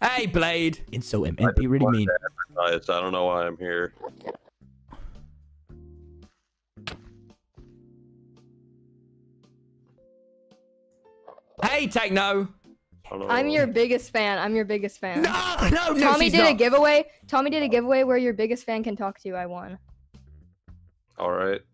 Hey, Blade. Insult him. MP really mean. I don't know why I'm here. Hey, Techno. I'm your biggest fan. I'm your biggest fan. No, Tommy she's did a not. giveaway. Tommy did a giveaway where your biggest fan can talk to you. I won. All right.